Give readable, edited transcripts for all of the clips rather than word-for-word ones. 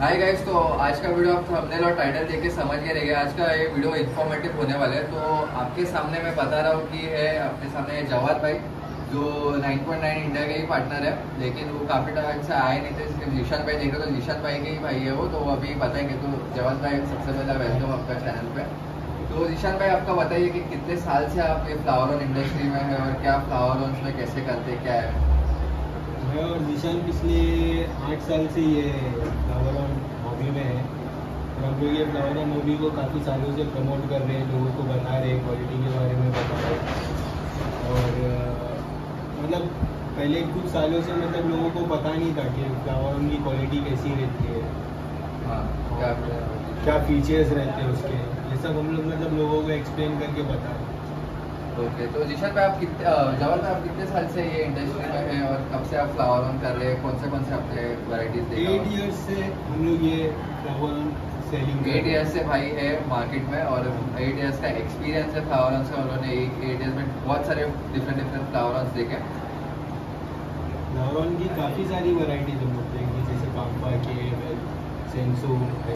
Hi guys, तो आज का वीडियो आप थंबनेल और टाइटल देख के समझ के रह गए। आज का ये वीडियो इन्फॉर्मेटिव होने वाला है। तो आपके सामने मैं बता रहा हूँ कि है अपने सामने जवाद भाई, जो 9.9 इंडिया के ही पार्टनर है, लेकिन वो काफ़ी टाइम से आए नहीं थे। इसलिए निशान भाई देख रहे तो निशान भाई के ही भाई है वो, तो अभी बताएंगे। तो जवाद भाई, सबसे पहले वेलकम आपका चैनल पे। तो निशान भाई, आपका बताइए कि कितने साल से आप ये फ्लावर ऑन इंडस्ट्री में है और क्या फ्लावर ऑन में कैसे करते क्या है? मैं और निशान पिछले 8 साल से ये फ्लावर ऑन हॉबी में है और हम लोग ये फ्लावर ऑन हॉबी को काफ़ी सालों से प्रमोट कर रहे हैं, लोगों को बता रहे हैं, क्वालिटी के बारे में बता रहे हैं। और मतलब पहले कुछ सालों से मतलब लोगों को पता नहीं था कि फ्लावर ऑन की क्वालिटी कैसी रहती है, हाँ, क्या फीचर्स रहते हैं उसके, ये सब हम लोग मतलब लोगों को एक्सप्लेन करके बता रहे हैं। ओके, तो निशान भाई, आप कितने जवाद भाई, आप कितने साल से ये इंडस्ट्री में है और कब से आप फ्लावर ऑन कर रहे हैं? कौन से आपने वैरायटीज देखा? 8 ईयर्स से हम लोग ये फ्लावर ऑन सेलिंग 8 ईयर्स से भाई है मार्केट में, और 8 ईयर्स का एक्सपीरियंस है फ्लावर ऑन से। उन्होंने 8 ईयर्स में बहुत सारे डिफरेंट फ्लावर ऑन देखे। फ्लावर ऑन की काफ़ी सारी वैरायटीज हम लोग देंगे, जैसे काम्पा, KML, सेंसो,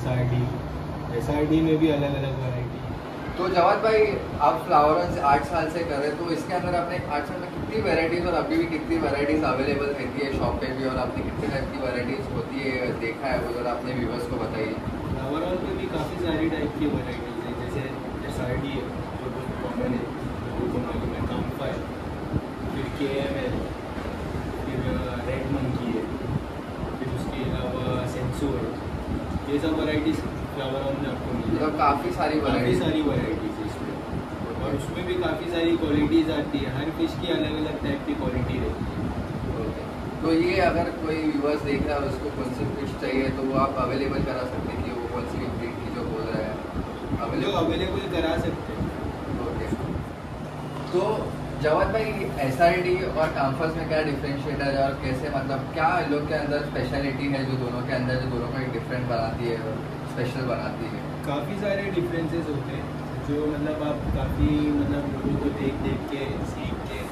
SRD में भी अलग अलग वैरायटी। तो जवाद भाई, आप फ्लावर ऑन से 8 साल से कर रहे हैं, तो इसके अंदर आपने 8 साल में कितनी वैरायटीज और अभी भी कितनी वैरायटीज अवेलेबल रहती है शॉप पे भी, और आपने कितने टाइप की वैरायटीज होती है देखा है वो, जरा अपने व्यूवर्स को बताइए। फ्लावर ऑन में भी काफ़ी सारी टाइप की वैरायटीज है, जैसे SRD है जो बहुत कॉमन है, लोगों को मालूम है, काम्पा है, फिर KML, फिर रेड मंकी है, फिर उसके अलावा सेंसो है। ये सब वैराइटीज़ फ्लावर ऑन में आपको मिल मतलब काफ़ी सारी काफ़ी सारी वैरायटी। वैराइटीज़ है इसमें, और उसमें भी काफ़ी सारी क्वालिटीज़ आती है, हर फिश की अलग अलग टाइप की क्वालिटी रहती है। तो ये अगर कोई व्यूवर्स देख रहा है और उसको कौन सी फिश चाहिए, तो वो आप अवेलेबल करा सकते हैं कि वो कौन सी ब्रीड की जो बोल रहा है जो अवेलेबल करा सकते हैं। ओके। तो जवाद भाई, SRD और काम्फर्स में क्या डिफरेंशिएटर है और कैसे, मतलब क्या इन लोग के अंदर स्पेशलिटी है जो दोनों के अंदर, जो दोनों को एक डिफरेंट बनाती है और स्पेशल बनाती है? काफ़ी सारे डिफरेंसेस होते हैं जो मतलब आप काफ़ी मतलब लोगों को देख देख के सीख के,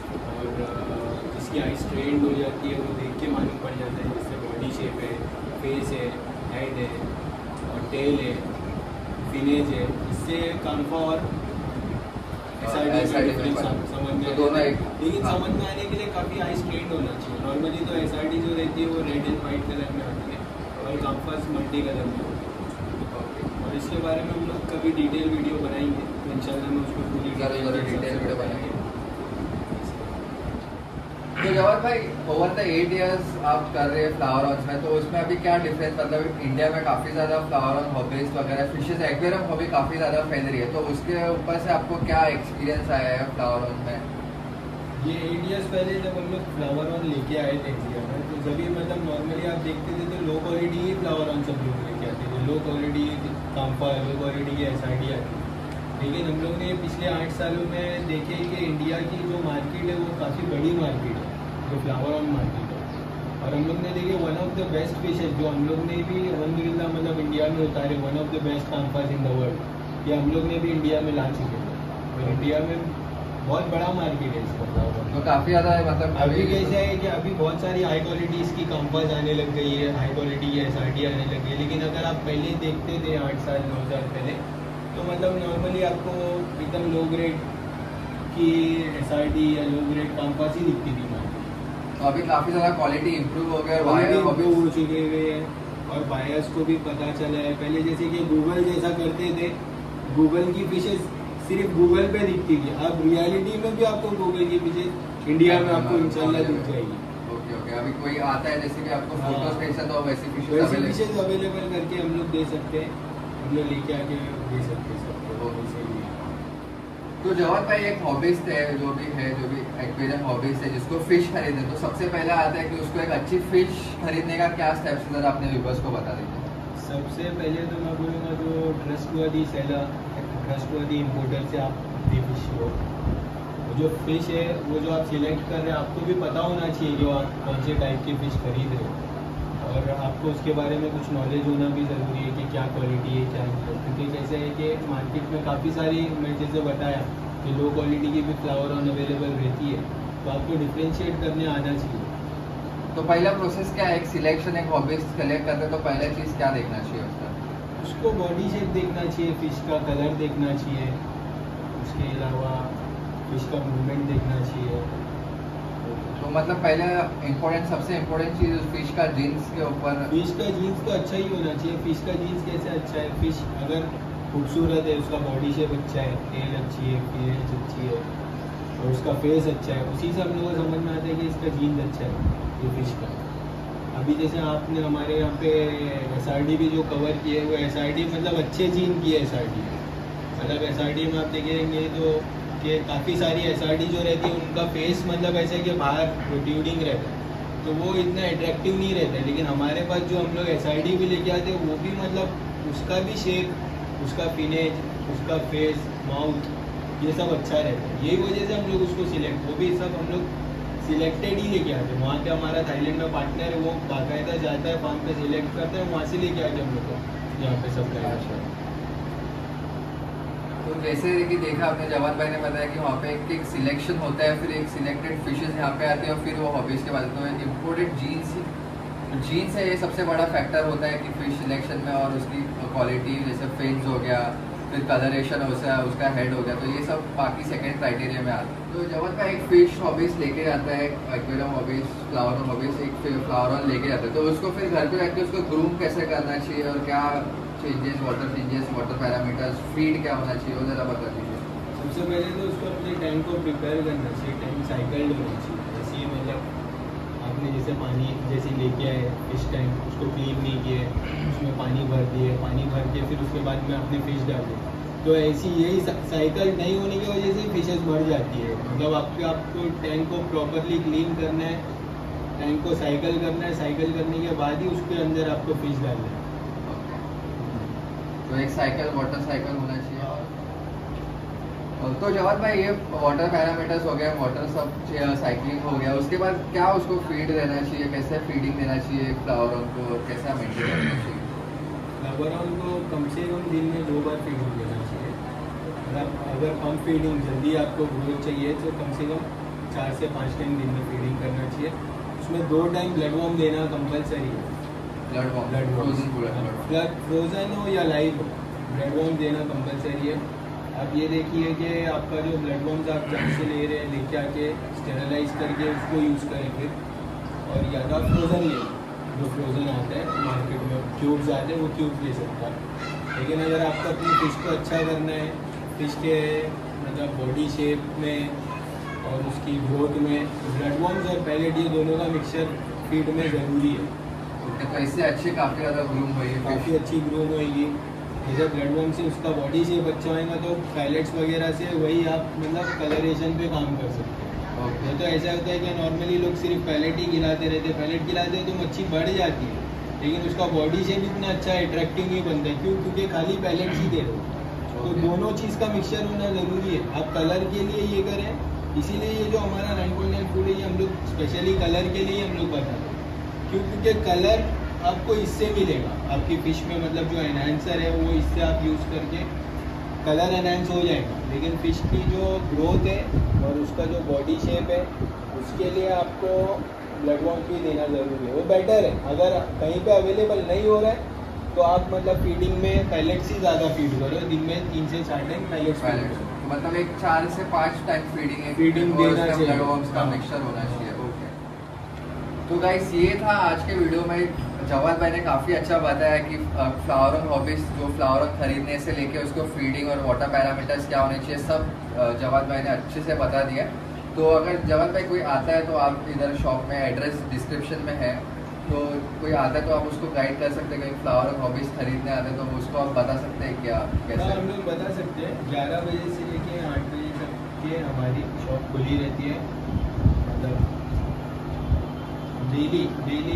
और जिसकी आई ट्रेंड हो जाती है वो देख के मालूम पड़ जाता है, जैसे बॉडी शेप है, फेस है, हेड है और टेल है, फिनेज है। इससे काम्फा और SRD डिफरेंस समझ में तो दोनों एक, लेकिन हाँ। समझ में आने के लिए काफ़ी आई ट्रेंड होना चाहिए। नॉर्मली तो SRD जो रहती है वो रेड एंड वाइट कलर में आती है और काम्फास मल्टी कलर में होती है, और इसके बारे में हम लोग कभी डिटेल वीडियो बनाएंगे, तो इंशाल्लाह मैं उसको पूरी डिटेल वीडियो बनाएंगे। तो जवाद भाई, ओवर द 8 इयर्स आप कर रहे हैं फ्लावर ऑन में, तो उसमें अभी क्या डिफरेंस, मतलब इंडिया में काफ़ी ज़्यादा फ्लावर ऑन हॉबीज वगैरह, फिशेज एक्वेरियम हॉबी काफ़ी ज़्यादा फैल रही है, तो उसके ऊपर से आपको क्या एक्सपीरियंस आया है फ्लावर ऑन में? ये 8 ईयर्स पहले जब हम लोग फ्लावर ऑन लेके आए थे इंडिया में, तो जब भी मतलब नॉर्मली आप देखते थे तो लो क्वालिटी ही फ्लावर ऑन सब लोग लेके आते थे, लो क्वालिटी काम्पा, लो क्वालिटी की SRD आती। लेकिन हम लोग ने पिछले 8 सालों में देखे कि इंडिया की जो मार्केट है वो काफ़ी बड़ी मार्केट है, जो फ्लावर ऑन मार्केट है, और हम लोग ने देखे one of the best fishes जो हम लोग ने भी अलहमदिल्ला मतलब इंडिया में उतारे, one of the best compass in the world, ये हम लोग ने भी इंडिया में ला चुके थे। और इंडिया में बहुत बड़ा मार्केट है इसका फ्लावर ऑन। तो काफ़ी ज़्यादा मतलब अभी कैसा है कि अभी बहुत सारी हाई क्वालिटी इसकी काम्पास आने लग गई है, हाई क्वालिटी की SRD आने लग गई है, लेकिन अगर आप पहले देखते थे 8 साल 9 साल पहले, तो मतलब नॉर्मली आपको एकदम लो ग्रेड की SRD या लो ग्रेड काम्पास ही दिखती थी मार्केट। तो अभी काफ़ी ज़्यादा क्वालिटी इंप्रूव हो गया, इम्प्रूव हो चुके हुए हैं, और बायर्स को भी पता चला है। पहले जैसे कि गूगल जैसा करते थे, गूगल की फिशेज सिर्फ गूगल पे दिखती थी, अब रियलिटी में भी आपको गूगल की फिशेज इंडिया में आपको इंशाल्लाह दिख जाएगी। ओके, अभी कोई आता है जैसे कि आपको फोटोज भेजता, तो वैसी वैसे फिशेज फिशेज अवेलेबल करके हम लोग दे सकते हैं, हम लोग लेके आके दे सकते हैं सबको। तो जवाद भाई, एक हॉबीज है जो भी एक्वेरियम हॉबीज है जिसको फिश खरीदे, तो सबसे पहले आता है कि उसको एक अच्छी फिश खरीदने का क्या स्टेप्स है, अपने व्यूवर्स को बता दीजिए। सबसे पहले तो मैं बोलूँगा जो ट्रस्टवर्दी सेलर, ट्रस्टवर्दी इम्पोर्टर से आप अपनी फिश लो। जो फिश है वो जो आप सिलेक्ट कर रहे हैं, आपको भी पता होना चाहिए जो आप कौन से टाइप की फ़िश खरीद रहे हो, और आपको उसके बारे में कुछ नॉलेज होना भी ज़रूरी है कि क्या क्वालिटी है क्या नहीं है। क्योंकि कैसे है कि मार्केट में काफ़ी सारी, मैं जैसे बताया कि लो क्वालिटी की भी फ्लावर ऑन अवेलेबल रहती है, तो आपको डिफ्रेंशिएट करने आना चाहिए। तो पहला प्रोसेस क्या है, एक सिलेक्शन एक हॉबीज सेलेक्ट करते तो पहला चीज़ क्या देखना चाहिए उसका? उसको बॉडी शेप देखना चाहिए, फिश का कलर देखना चाहिए, उसके अलावा फिश का मूवमेंट देखना चाहिए। तो मतलब पहले इम्पोर्टेंट सबसे इम्पोर्टेंट चीज़ फिश का जीन्स के ऊपर। फिश का जीन्स तो अच्छा ही होना चाहिए। फिश का जीन्स कैसे अच्छा है? फिश अगर खूबसूरत है, उसका बॉडी शेप अच्छा है, टेल अच्छी है, फीलिंग्स अच्छी है और उसका फेस अच्छा है, उसी से हम लोगों को समझ में आता है कि इसका जीन्स अच्छा है ये फिश का। अभी जैसे आपने हमारे यहाँ पे SRD भी जो कवर किए वो SRD मतलब अच्छे जीन की है SRD। मतलब SRD में आप देखेंगे तो कि काफ़ी सारी SRD जो रहती है उनका फेस मतलब ऐसा है कि बाहर प्रोट्यूडिंग रहता है, तो वो इतना अट्रैक्टिव नहीं रहता है। लेकिन हमारे पास जो हम लोग SRD भी लेके आते हैं वो भी मतलब उसका भी शेप, उसका फिनेज, उसका फेस, माउथ, ये सब अच्छा रहता है। यही वजह से हम लोग उसको सिलेक्ट, वो भी सब हम लोग सिलेक्टेड ही लेके आते हैं। वहाँ पे हमारा थाईलैंड में पार्टनर है, वो बाकायदा जाता है फार्म पे सिलेक्ट करता है, वहाँ से लेके आते हम लोग को यहाँ पे सब अच्छा। तो जैसे कि देखा आपने, जवान भाई ने बताया कि वहाँ पे एक सिलेक्शन होता है, फिर एक सिलेक्टेड फिशेस यहाँ पे आते हैं और फिर वो हॉबीज़ के बाद तो इम्पोर्टेंट जीन्स है, ये सबसे बड़ा फैक्टर होता है कि फिश सिलेक्शन में, और उसकी क्वालिटी जैसे फिन्स हो गया, फिर कलरेशन हो गया, उसका हेड हो गया, तो ये सब बाकी सेकेंड क्राइटेरिया में आता है। तो जवान भाई एक फिश हॉबीज़ लेके जाता है, एक्वेरियम हॉबीज़, फ्लावर हॉबीज़, एक फ्लावर ऑन लेके जाता है, तो उसको फिर घर पे जाके उसको ग्रूम कैसे करना चाहिए और क्या चेंजेस, वाटर पैरामीटर्स, फीड क्या होना चाहिए, वो ज़रा बता दीजिए। सबसे पहले तो उसको अपने टैंक को प्रिपेयर करना चाहिए, टैंक साइकिल्ड होना चाहिए। ऐसे ही मतलब आपने जैसे पानी जैसे लेके आए फिश टैंक, उसको क्लीन नहीं किए, उसमें पानी भर दिए, पानी भर के फिर उसके बाद में आपने फिश डाल दी, तो ऐसी यही साइकिल नहीं होने की वजह से फिशेस मर जाती है। मतलब आपको टैंक को प्रॉपरली क्लीन करना है, टैंक को साइकिल करना है, साइकिल करने के बाद ही उसके अंदर आपको फिश डालना है। तो एक साइकिल, वाटर साइकिल होना चाहिए। तो जवाब भाई ये वाटर पैरामीटर्स हो गया, वाटर सब साइकिलिंग हो गया, उसके बाद क्या उसको फीड देना चाहिए, कैसे फीडिंग देना चाहिए फ्लावर को, कैसे मेंटेन करना चाहिए? फ्लावर को कम से कम दिन में 2 बार फीडिंग देना चाहिए। मतलब अगर कम फीडिंग जल्दी आपको ग्रोथ चाहिए तो कम से कम 4 से 5 टाइम दिन में फीडिंग करना चाहिए। उसमें 2 टाइम ब्लड वॉर्म देना कंपलसरी है। फ्रोजन हो या लाइव हो, ब्लड वॉर्म देना कंपलसरी है। आप ये देखिए कि आपका जो ब्लड वॉर्म्स आप जहाँ से ले रहे हैं, लेके आके स्टेरलाइज करके उसको यूज़ करें फिर, और या तो फ्रोज़न ले, जो फ्रोज़न आता है मार्केट में, क्यूब्स आते हैं, वो क्यूब्स ले सकता है। लेकिन अगर आपको अपनी फिश को अच्छा करना है, फिश के मतलब बॉडी शेप में और उसकी ग्रोथ में, ब्लड वॉर्म्स और पैलेट ये दोनों का मिक्सचर फीड में ज़रूरी है। तो इससे अच्छे काफ़ी ज़्यादा ग्रूम होगी, काफ़ी अच्छी ग्रूम होगी। जैसे ब्लड वॉर्म से उसका बॉडी शेप अच्छा होएगा तो पैलेट्स वगैरह से वही आप मतलब कलरेशन पे काम कर सकते हैं। नहीं तो ऐसा होता है कि नॉर्मली लोग सिर्फ पैलेट ही खिलाते रहते हैं, पैलेट खिलाते हैं तो मच्छी बढ़ जाती है, लेकिन उसका बॉडी शेप इतना अच्छा अट्रैक्टिव नहीं बनता है। क्यों? क्योंकि खाली पैलेट्स ही दे दो। तो दोनों चीज़ का मिक्सचर होना ज़रूरी है। आप कलर के लिए ये करें, इसीलिए ये जो हमारा 9.9 फूड है ये हम लोग स्पेशली कलर के लिए हम लोग बताते हैं। क्यों? क्योंकि कलर आपको इससे मिलेगा, आपकी फिश में मतलब जो एनहांसर है वो इससे आप यूज़ करके कलर एनहांस हो जाएगा। लेकिन फिश की जो ग्रोथ है और उसका जो बॉडी शेप है उसके लिए आपको ब्लड वॉर्म भी देना ज़रूरी है। वो बेटर है। अगर कहीं पे अवेलेबल नहीं हो रहा है तो आप मतलब फीडिंग में पैलेट्स ही ज़्यादा फीड करो, दिन में 3 से 4 टाइम पैलेट्स। मतलब एक 4 से 5 टाइम फीडिंग देना चाहिए, ब्लड वॉर्म्स का मिक्सचर होना चाहिए। ओके, तो गाइस ये था आज के वीडियो में। जवाद भाई ने काफ़ी अच्छा बताया कि फ्लावर हॉबीज़, जो फ्लावर खरीदने से लेके उसको फीडिंग और वाटर पैरामीटर्स क्या होने चाहिए, सब जवाद भाई ने अच्छे से बता दिया। तो अगर जवाद भाई कोई आता है तो आप इधर शॉप में एड्रेस डिस्क्रिप्शन में है, तो कोई आता है तो आप उसको गाइड कर सकते हैं। कहीं फ्लावर हॉबीज़ खरीदने आते हैं तो उसको आप बता सकते हैं क्या कैसे? हम लोग बता सकते हैं। 11 बजे से लेके 8 बजे तक के हमारी शॉप खुली रहती है। मतलब डेली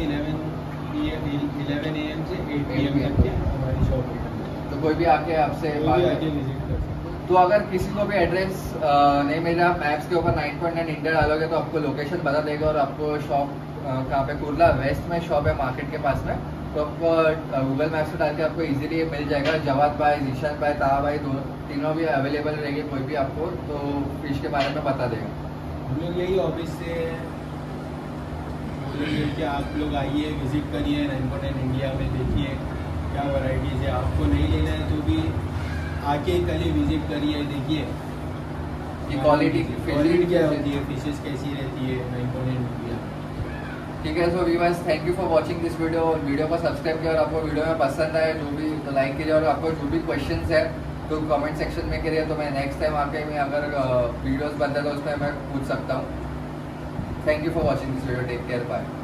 11 AM से 8 PM तक के हमारी शॉप ओपन है। तो कोई भी आके आपसे आके विजिट कर सकते हैं। तो अगर किसी को भी एड्रेस नहीं मिल रहा, मैप्स के ऊपर 9.9 इंडिया डालोगे तो आपको लोकेशन बता देगा और आपको शॉप कहाँ पे, कुर्ला वेस्ट में शॉप है मार्केट के पास में, तो आपको गूगल मैप्स पे डाल के आपको इजीली मिल जाएगा। जवाद भाई, जीशान भाई, ताहा भाई, तीनों भी अवेलेबल रहेंगे। कोई भी आपको तो फिश के बारे में बता देगा। हम लोग यही ऑफिस से बोलेंगे कि आप लोग आइए, विजिट करिए 949 इंडिया में, देखिए क्या वैरायटीज़ है। आपको नहीं लेना है तो भी आके कल ही विजिट करिए, देखिए कि क्वालिटी क्या होती है, फिशेस कैसी रहती है 949 इंडिया। ठीक है। So viewers, thank you for watching this video. और वीडियो को सब्सक्राइब किया और आपको वीडियो में पसंद आए जो भी तो लाइक कीजिए, और आपको जो भी क्वेश्चंस है तो कमेंट सेक्शन में करिए, तो मैं नेक्स्ट टाइम आके मैं अगर वीडियोस बनता है तो उसमें मैं पूछ सकता हूँ। Thank you for watching this video. Take care, bye.